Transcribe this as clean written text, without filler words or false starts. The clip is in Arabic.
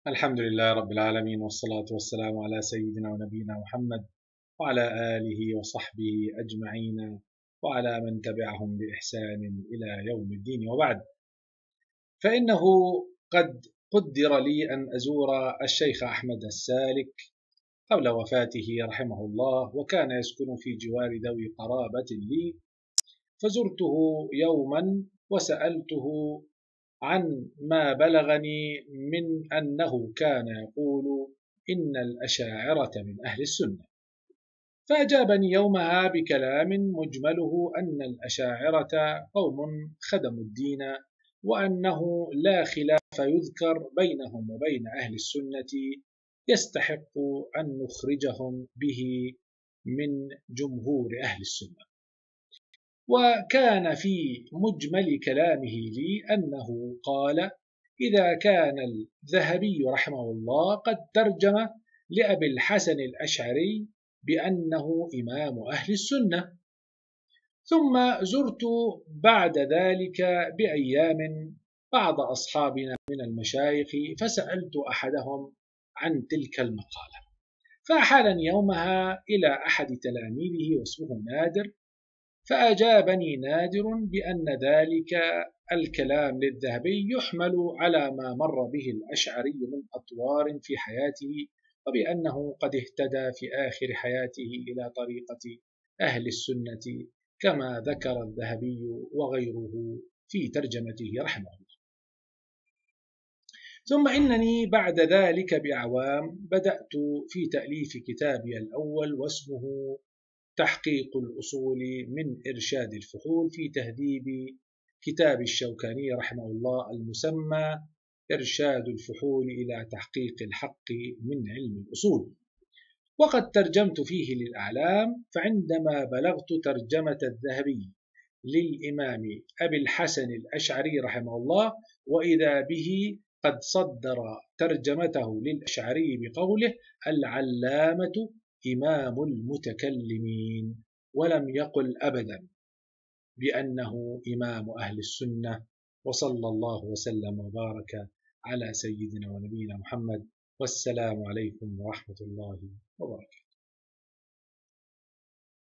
الحمد لله رب العالمين، والصلاة والسلام على سيدنا ونبينا محمد وعلى آله وصحبه أجمعين وعلى من تبعهم بإحسان إلى يوم الدين، وبعد. فإنه قد قدر لي أن أزور الشيخ أحمد السالك قبل وفاته رحمه الله، وكان يسكن في جوار ذوي قرابة لي، فزرته يوما وسألته عن ما بلغني من أنه كان يقول إن الأشاعرة من أهل السنة، فأجابني يومها بكلام مجمله أن الأشاعرة قوم خدموا الدين، وأنه لا خلاف يذكر بينهم وبين أهل السنة يستحق أن نخرجهم به من جمهور أهل السنة. وكان في مجمل كلامه لي أنه قال: إذا كان الذهبي رحمه الله قد ترجم لأبي الحسن الأشعري بأنه إمام أهل السنة، ثم زرت بعد ذلك بأيام بعض أصحابنا من المشايخ، فسألت أحدهم عن تلك المقالة، فأحالني يومها إلى أحد تلاميذه واسمه نادر، فأجابني نادر بأن ذلك الكلام للذهبي يحمل على ما مر به الأشعري من أطوار في حياته، وبأنه قد اهتدى في آخر حياته إلى طريقة أهل السنة كما ذكر الذهبي وغيره في ترجمته رحمه الله. ثم إنني بعد ذلك بأعوام بدأت في تأليف كتابي الأول، واسمه تحقيق الأصول من إرشاد الفحول في تهذيب كتاب الشوكاني رحمه الله المسمى إرشاد الفحول إلى تحقيق الحق من علم الأصول. وقد ترجمت فيه للأعلام، فعندما بلغت ترجمة الذهبي للإمام أبي الحسن الأشعري رحمه الله، وإذا به قد صدر ترجمته للأشعري بقوله: العلامة إمام المتكلمين، ولم يقل أبدا بأنه إمام أهل السنة. وصلى الله وسلم وبارك على سيدنا ونبينا محمد، والسلام عليكم ورحمة الله وبركاته.